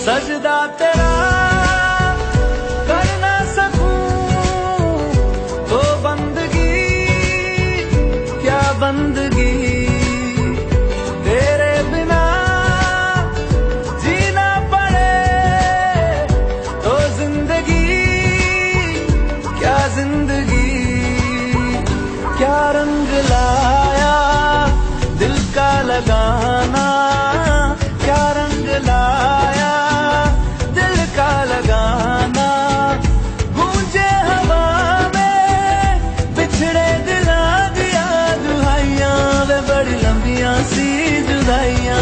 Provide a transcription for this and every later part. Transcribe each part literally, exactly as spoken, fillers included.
सजदा तेरा कर ना सकूं तो बंदगी क्या बंदगी, तेरे बिना जीना पड़े तो जिंदगी क्या जिंदगी। क्या रंग लाया दिल का लगाना, क्या रंग लाया दिल का लगाना। गूंजे हवा में बिछड़े दिला दिया दुहाइयां, वे बड़ी लंबियां सी जुदाइयां।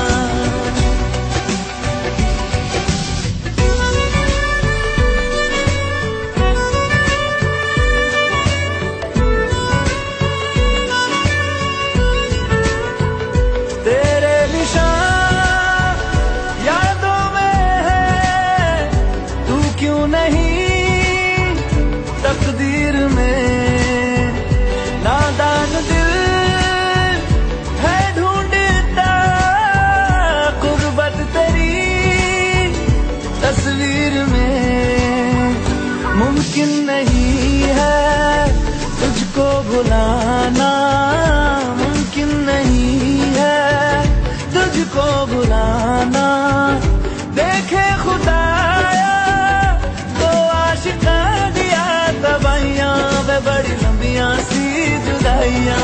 तेरे निशान यादों में है, तू क्यों नहीं तकदीर में। नादान दिल है ढूंढता गुर्बत तेरी तस्वीर में। मुमकिन नहीं है तुझको भुलाना, मुमकिन नहीं है तुझको भुलाना। देखे खुदाया तो आशिका दिया तबाइयां, वे बड़ी लंबियां सी जुदाइयां।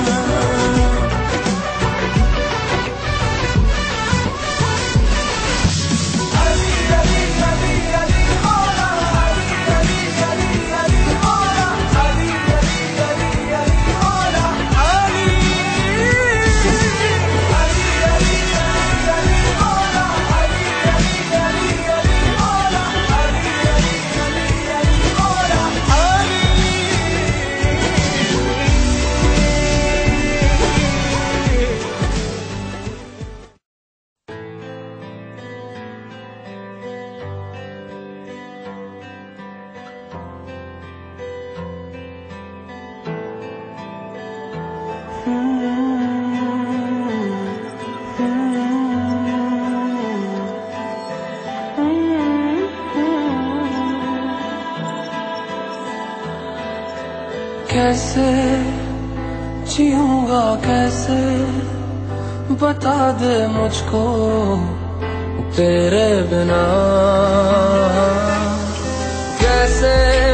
कैसे जीऊंगा कैसे बता दे मुझको तेरे बिना। कैसे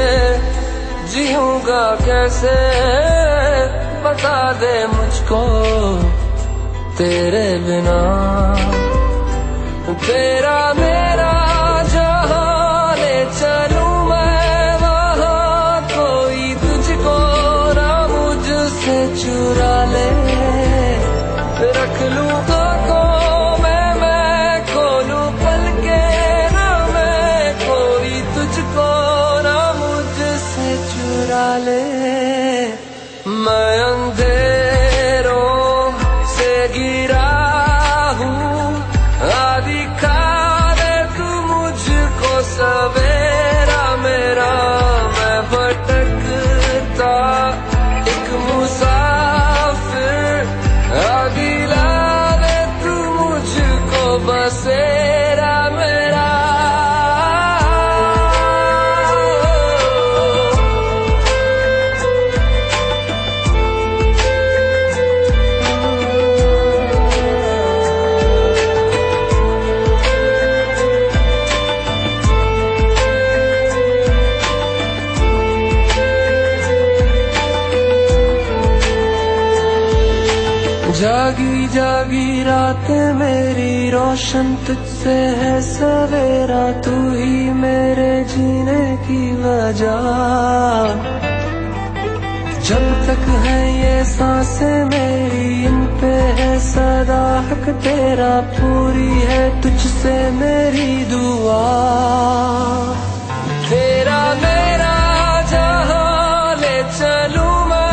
जीऊंगा कैसे बता दे मुझको तेरे बिना। तेरा मेरा जहां ले चलूं मैं वहां, कोई तुझको ना मुझसे चुरा ले। रख लूं आंखों में मैं खोलूं पलके ना मैं, कोई तुझको ना मुझसे चुरा ले। मैं अंधेरों से गिरा हूँ, आदि खा दे तू मुझको सवेरा मेरा। मैं भटकता एक मुसाफिर, आदि ला दे तू मुझको बसेरा मेरा। जागी जागी रातें मेरी रोशन तुझसे है सवेरा, तू ही मेरे जीने की वजह। जब तक है ये सांसें मेरी इन पे है सदा हक तेरा, पूरी है तुझसे मेरी दुआ। तेरा मेरा जहां ले चलूं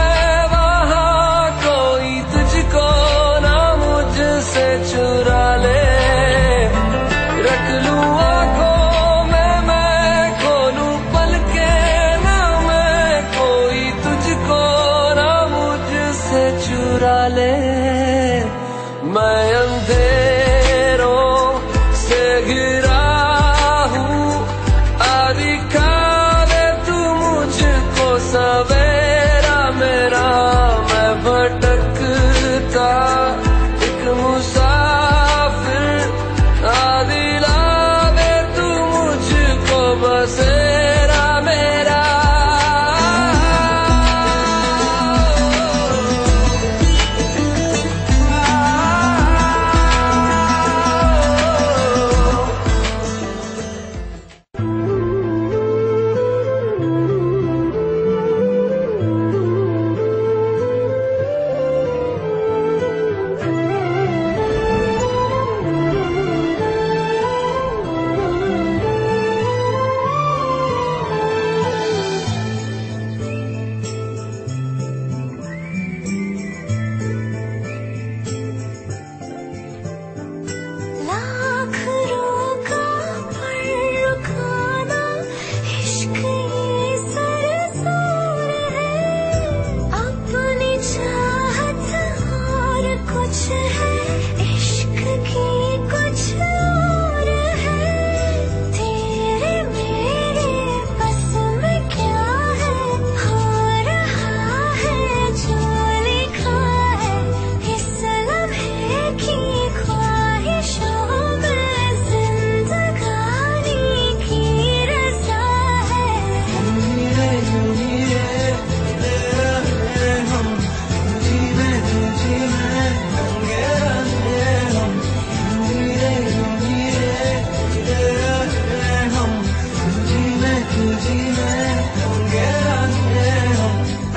से चुरा ले। रख लूं आंखों में मैं खोलूं पलके ना मैं, कोई तुझको ना मुझसे चुरा ले। मैं अंधेरों से घिरा तुझी में रंगे रंगे हो।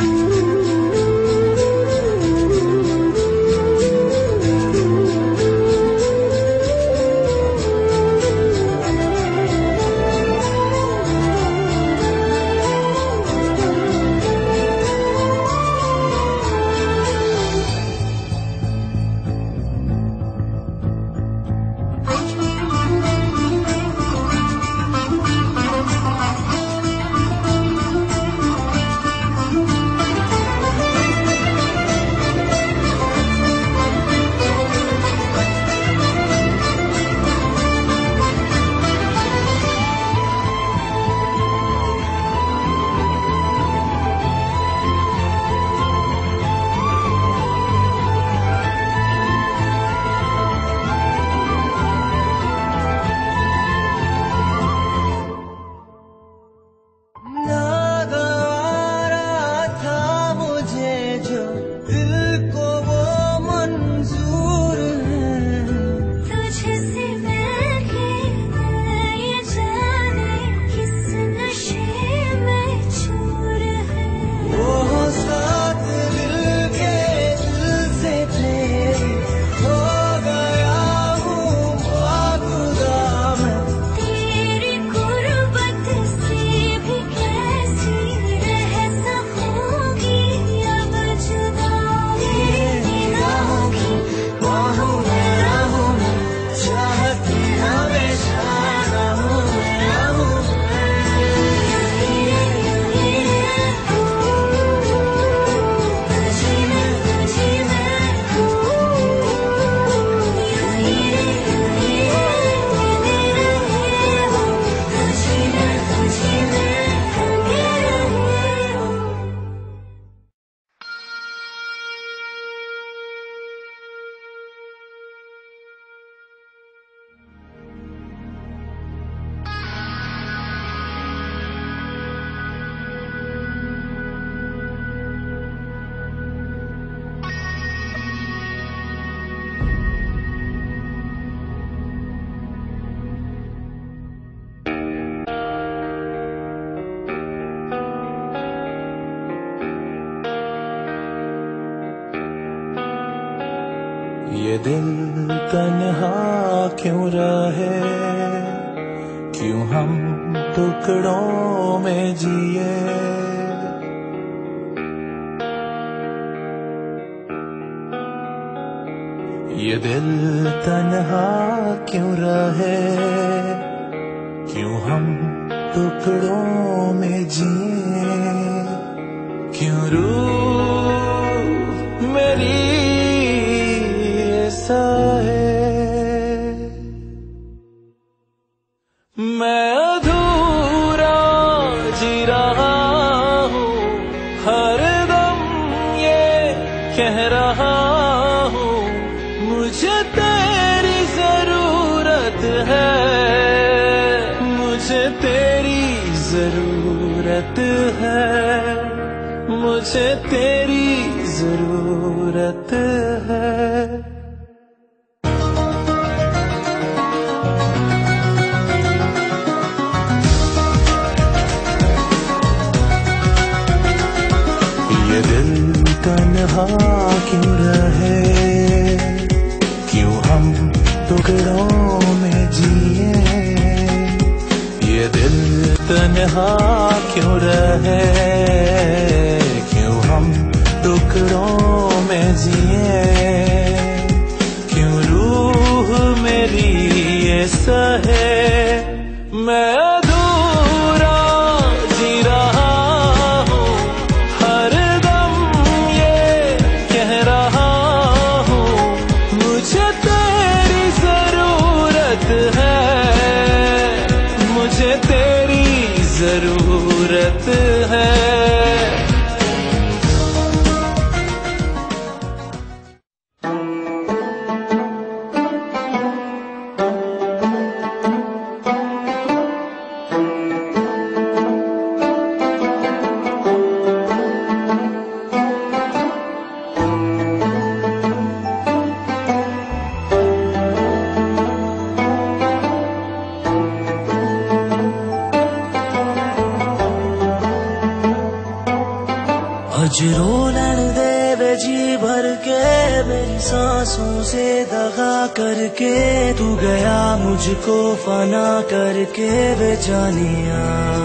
ये दिल तन्हा क्यों रहे, क्यों हम टुकड़ों में जिए। ये दिल तन्हा क्यों रहे, क्यों हम टुकड़ों में जिए। क्यों रूह मेरी ऐसा है, मैं अधूरा जी रहा हूँ, हर दम ये कह रहा हूँ, मुझे तेरी जरूरत है, मुझे तेरी जरूरत है, मुझे तेरी जरूरत है। ये दिल तन्हा क्यों रहे, क्यों हम टुकड़ों में जिए। ये दिल तन्हा क्यों रहे, क्यों हम टुकड़ों में जिए। क्यों रूह मेरी ऐसा है, मैं अधूरा जी रहा हूँ, हर दम ये कह रहा हूँ, मुझे तेरी जरूरत है, मुझे तेरी जरूरत है। आज रो लड़ दे वे जी भर के मेरी सांसों से दगा करके, तू गया मुझको फना करके वे जानिया।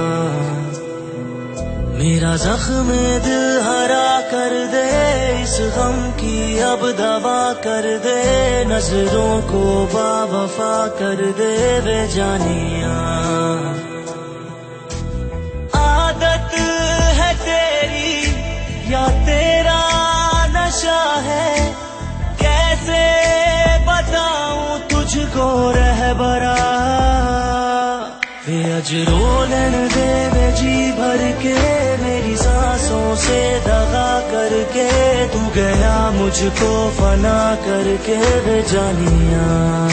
मेरा जख्म दिल हरा कर दे, इस गम की अब दवा कर दे, नजरों को बावफा कर दे वे जानिया। आदत है तेरी या तेरा नशा है, कैसे बताऊं तुझको रहबरा। वे अजरो लड़ दे वे जी भर के मेरी सांसों से दगा करके, तू गया मुझको फना करके वे जानिया।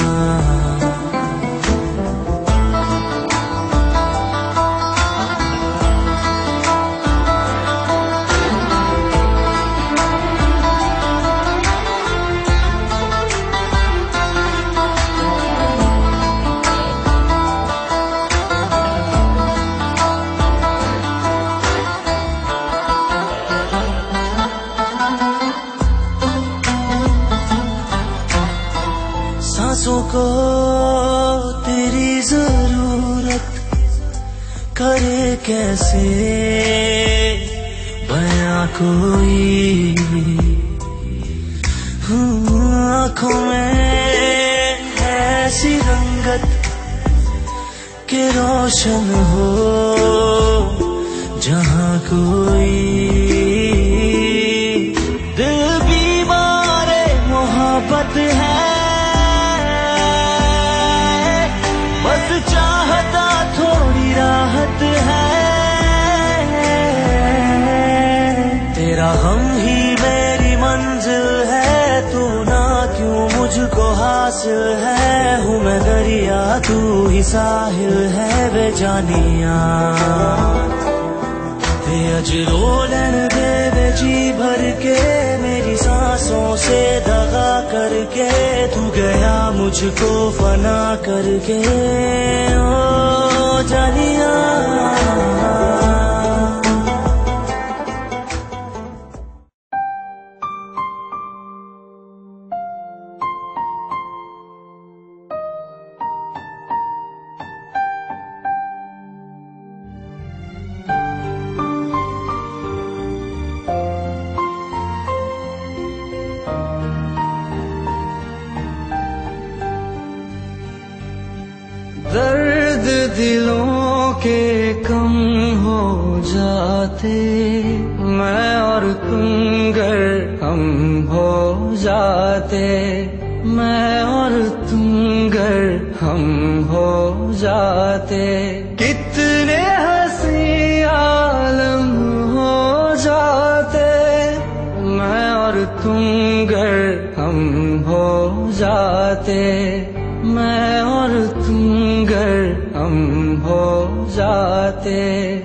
सांसों को तेरी जरूरत करे कैसे बयां कोई, आँखों में ऐसी रंगत के रोशन हो जहाँ कोई। दिल बीमारे मोहब्बत है, बस चाहता थोड़ी राहत है। तेरा हम ही मेरी मंजिल है, तू ना क्यों मुझको हासिल है। हूँ मैं दरिया तू ही साहिल है वे जानिया। वे अजरो लड़ दे वे जी भर के मेरी सांसों से दगा करके, तू गया मुझको फना करके ओ जानिया। दर्द दिलों के कम हो जाते, मैं और तुम गर हम हो जाते, मैं और तुम गर हम हो जाते। कितने हंसी आलम हो जाते, मैं और तुम गर हम हो जाते, मैं और तुम गर हम हो जाते।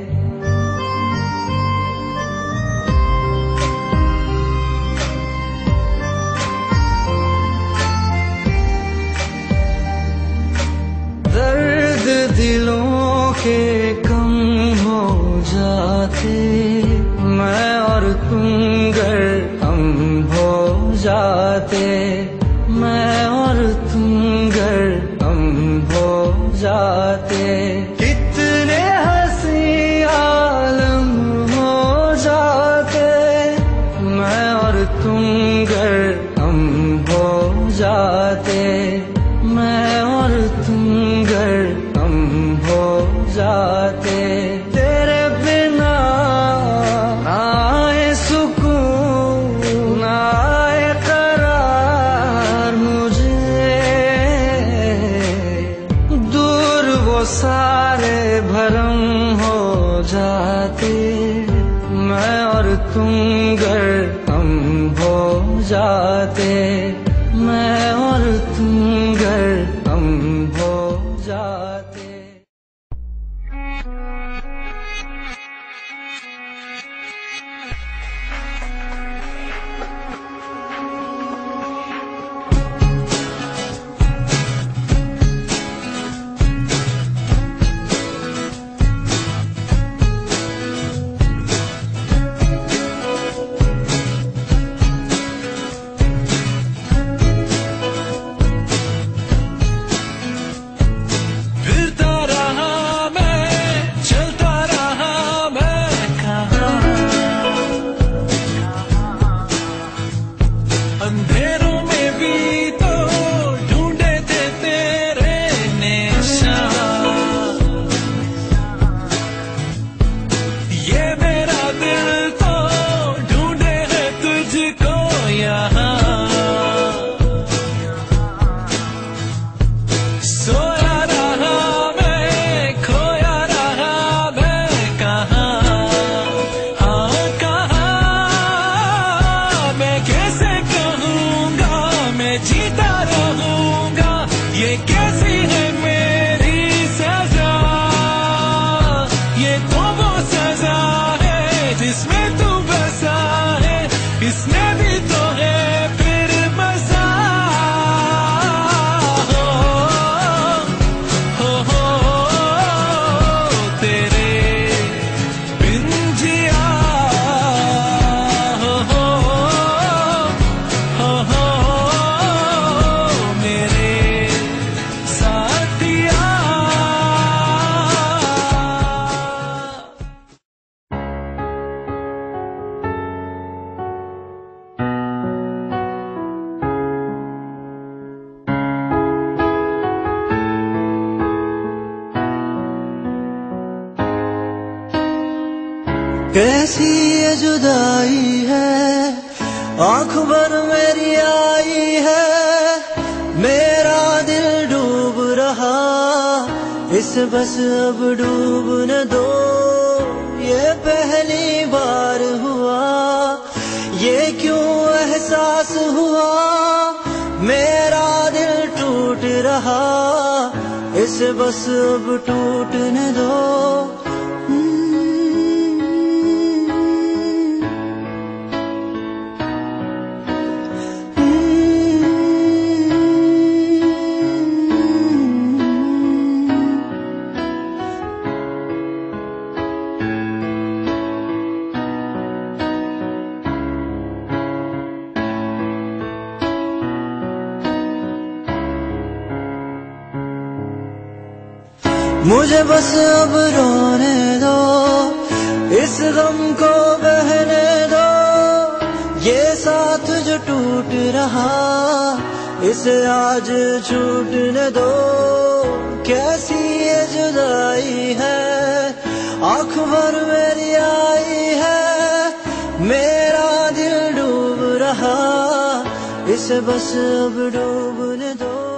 दर्द दिलों के कम हो जाते, मैं और तुम गर हम हो जाते, मैं और तुम गर हम हो जाते। कितने हंसी आलम हो जाते, मैं और तुम गर हम हो जाते, मैं और तुम गर हम हो जाते। तेरे बिना आए सुकून आए करार मुझे, दूर वो सारे भरम हो जाते, मैं और तुम गर हम हो जाते, मैं और तुम गर हम हो जाते। वो सजा है जिसमें तू बसा है, इसमें भी तो है फिर मजा। हो हो हो तेरे बिन जिया, हो हो हो हो मेरे साथिया। कैसी ये जुदाई है, आँख भर मेरी आई है, मेरा दिल डूब रहा, इसे बस अब डूब न दो। ये पहली बार हुआ, ये क्यों एहसास हुआ, मेरा दिल टूट रहा, इसे बस अब टूटने दो। मुझे बस अब रोने दो, इस गम को बहने दो, ये साथ जो टूट रहा, इसे आज छूटने दो। कैसी ये जुदाई है, आँख भर मेरी आई है, मेरा दिल डूब रहा, इसे बस अब डूबने दो।